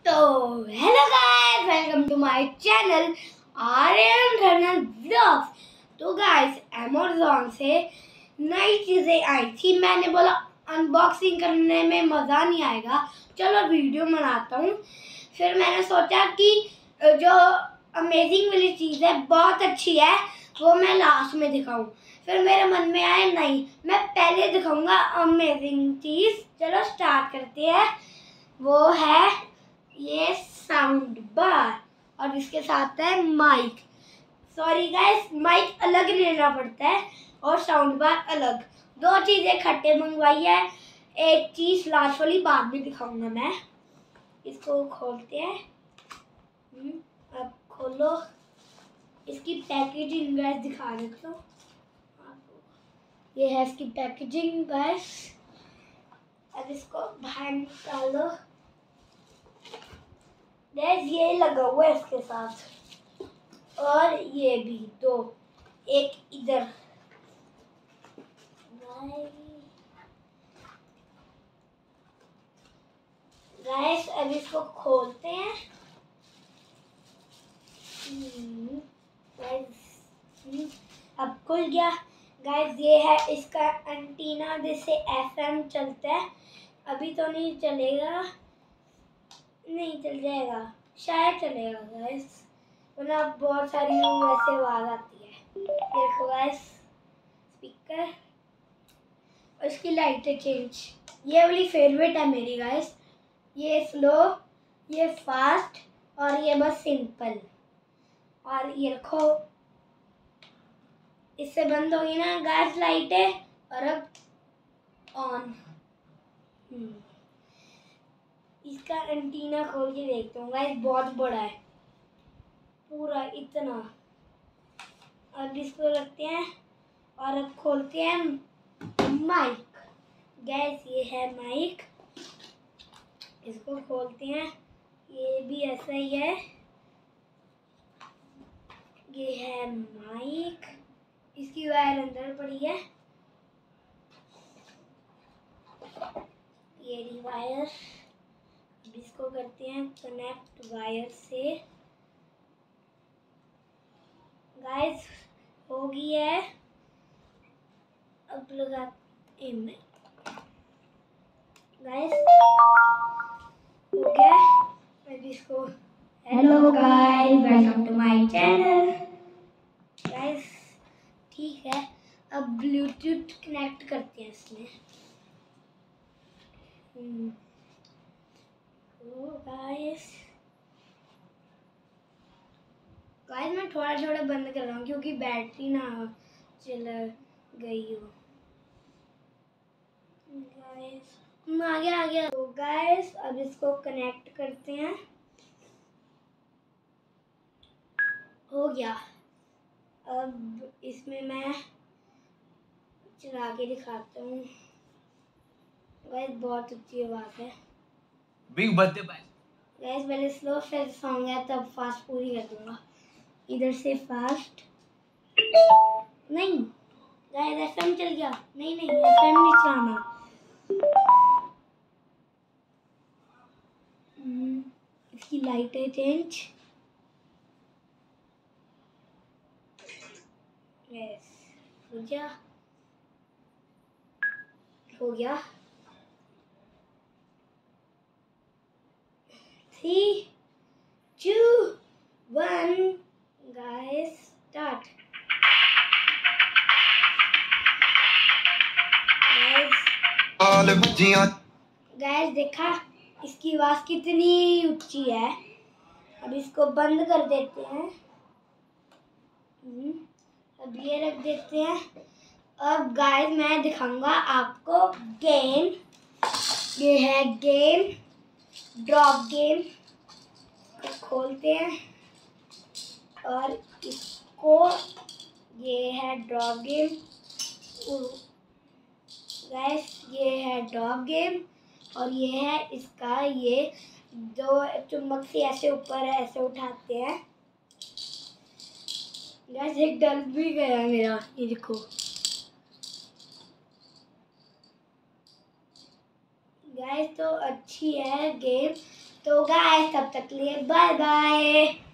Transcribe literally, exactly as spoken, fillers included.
तो hello guys, welcome to my channel Aryan रनन vlogs. तो गाइस, अमेज़न से नई चीज़ें आई थी। मैंने बोला अनबॉक्सिंग करने में मज़ा नहीं आएगा, चलो वीडियो बनाता हूँ। फिर मैंने सोचा कि जो अमेजिंग वाली चीज़ है बहुत अच्छी है, वो मैं लास्ट में दिखाऊं। फिर मेरे मन में आया नहीं, मैं पहले दिखाऊंगा अमेजिंग चीज़। चलो स्टार्ट करते हैं। वो है ये साउंड बार और इसके साथ है माइक। सॉरी गाइस, माइक अलग लेना पड़ता है और साउंड बार अलग। दो चीज़ें इकट्ठे मंगवाई है। एक चीज़ लास्ट वाली बाद में दिखाऊंगा मैं। इसको खोलते हैं। अब खोलो। इसकी पैकेजिंग गाइस दिखा देता हूँ। ये है इसकी पैकेजिंग गाइस। अब इसको बाहर निकालो। गैस ये लगा हुआ है इसके साथ, और ये भी दो, एक इधर। गाइस अब इसको खोलते हैं। गाइस अब खुल गया। गाइस ये है इसका एंटीना, जिससे एफएम चलता है। अभी तो नहीं चलेगा, नहीं चल जाएगा, शायद चलेगा गाइस, वरना बहुत सारी वैसे आवाज आती है। देखो गाइस स्पीकर और इसकी लाइटें चेंज। ये वाली फेवरेट है मेरी गाइस। ये स्लो, ये फास्ट और ये बस सिंपल। और ये रखो, इससे बंद होगी ना गाइस लाइटें, और अब ऑन। इसका एंटीना खोल के देखता हूँ गाइस, बहुत बड़ा है, पूरा इतना। अब इसको रखते हैं और अब खोलते हैं माइक। गैस ये है माइक, इसको खोलते हैं। ये भी ऐसा ही है। ये है माइक, इसकी वायर अंदर पड़ी है। ये रही वायर। इसको करते हैं कनेक्ट वायर से। गाइस हो गई है। अब लगाते हैं गाइस, हो गया। अब इसको hello guys, welcome to my channel. Guys ठीक है, अब ब्लूटूथ कनेक्ट करते हैं इसमें। गाइस गाइस मैं थोड़ा थोड़ा बंद कर रहा हूँ क्योंकि बैटरी ना चल गई हो। गाइस आ गया आ गया। तो गाइस अब इसको कनेक्ट करते हैं। हो गया। अब इसमें मैं चला के दिखाता हूँ। गाइस बहुत अच्छी आवाज़ है। Big birthday bye. गाइस पहले स्लो फिर सॉन्ग है, तब फास्ट पूरी कर दूंगा। इधर से फास्ट नहीं गाइस, एफएम चल गया। नहीं नहीं एफएम नहीं चलाना। इसकी लाइटें चेंज। यस हो गया, हो गया। Three two one guys start. Guys देखा इसकी आवाज कितनी ऊंची है। अब इसको बंद कर देते हैं। अब ये रख देते हैं। अब गाइस मैं दिखाऊंगा आपको गेम। ये है गेम, ड्रॉप गेम। खोलते हैं और इसको, ये है ड्रॉप गेम। गाइस ये है ड्रॉप गेम और ये है इसका, ये दो चुम्बक से ऐसे ऊपर ऐसे उठाते हैं। गाइस एक डल भी गया मेरा, ये देखो। गाइस तो अच्छी है गेम। तो गाइस तब तक के लिए बाय बाय।